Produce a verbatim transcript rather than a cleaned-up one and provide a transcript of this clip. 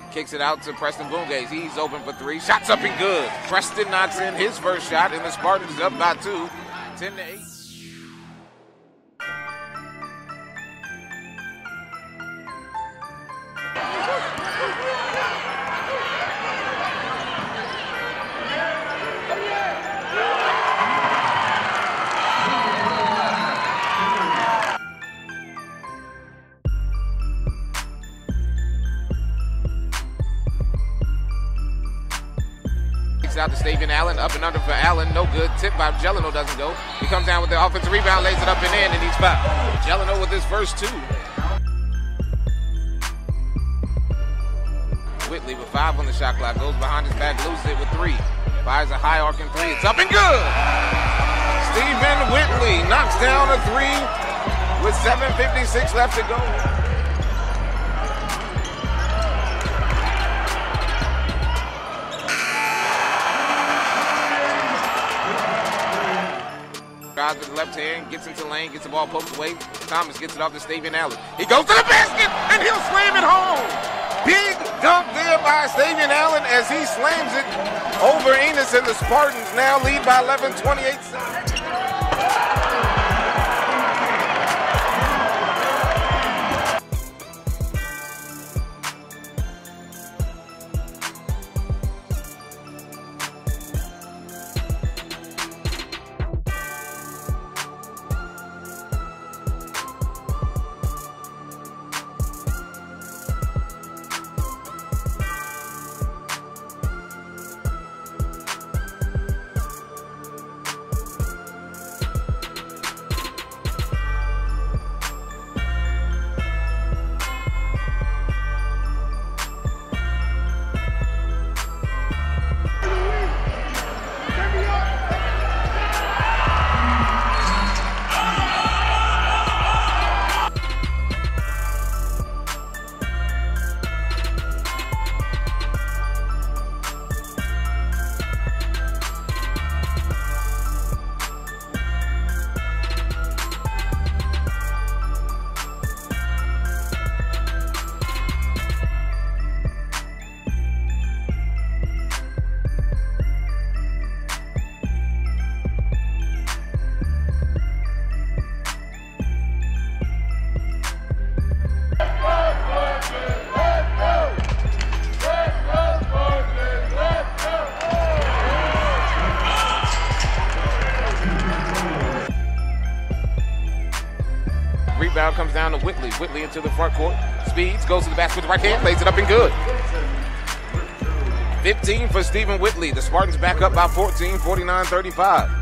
Kicks it out to Preston Boongaze. He's open for three. Shots up and good. Preston knocks in his first shot, and the Spartans up by two, ten to eight. Out to Stavian Allen, up and under for Allen, no good. Tip by Gelino, doesn't go. He comes down with the offensive rebound, lays it up and in, and he's fouled. Gelino with his first two. Whitley with five on the shot clock, goes behind his back, loses it with three. Fires a high arcing three, it's up and good! Stephen Whitley knocks down a three with seven fifty-six left to go. Drives with the left hand, gets into the lane, gets the ball poked away. Thomas gets it off to Stavian Allen. He goes to the basket, and he'll slam it home. Big dunk there by Stavian Allen as he slams it over Enos, and the Spartans now lead by eleven, twenty-eight seconds. Rebound comes down to Whitley. Whitley into the front court. Speeds, goes to the basket with the right hand, lays it up and good. fifteen for Stephen Whitley. The Spartans back up by fourteen, forty-nine thirty-five.